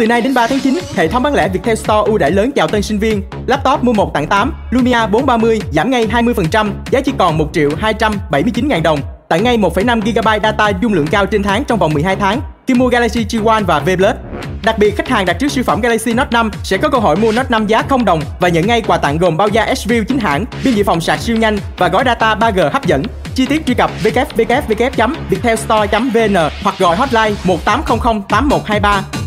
Từ nay đến 3 tháng 9, hệ thống bán lẻ Viettel Store ưu đãi lớn chào tân sinh viên. Laptop mua 1 tặng 8, Lumia 430 giảm ngay 20%, giá chỉ còn 1.279.000 đồng. Tặng ngay 1,5GB data dung lượng cao trên tháng trong vòng 12 tháng khi mua Galaxy G1 và V Plus. Đặc biệt, khách hàng đặt trước siêu phẩm Galaxy Note 5 sẽ có cơ hội mua Note 5 giá 0 đồng và nhận ngay quà tặng gồm bao da S-View chính hãng, pin dự phòng sạc siêu nhanh và gói data 3G hấp dẫn. Chi tiết truy cập www.viettelstore.vn hoặc gọi hotline 1800 8123.